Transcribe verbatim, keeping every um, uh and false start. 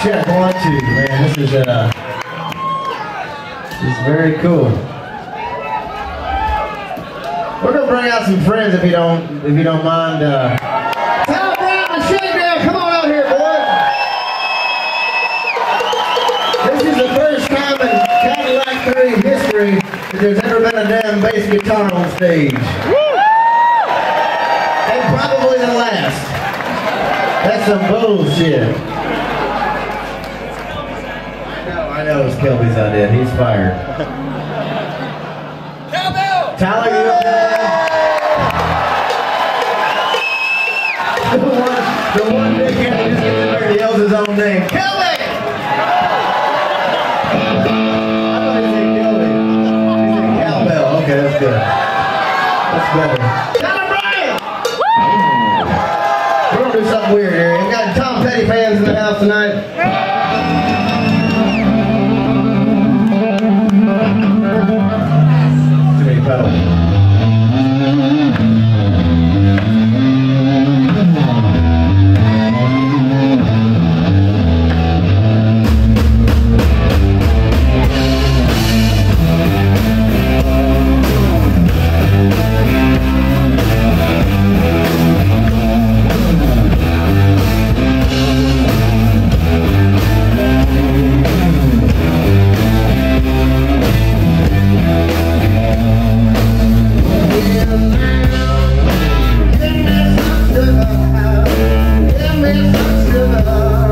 Check one, two, man. This is uh, this is very cool. We're gonna bring out some friends if you don't, if you don't mind. Uh, Tom Bryant and Shakedown, come on out here, boys. This is the first time in Cadillac three history that there's ever been a damn bass guitar on stage, and probably the last. That's some bullshit. I know it's Kelby's idea. He's fired. Kelby! Tyler, you up there? The one, the one big guy who just gets in there and yells his own name. Kelby! I thought he said Kelby. He said cowbell. Okay, that's good. That's better. Tyler Bryant! We're gonna do something weird here. We got Tom Petty fans in the house tonight. Too many pedals. Give me some sugar.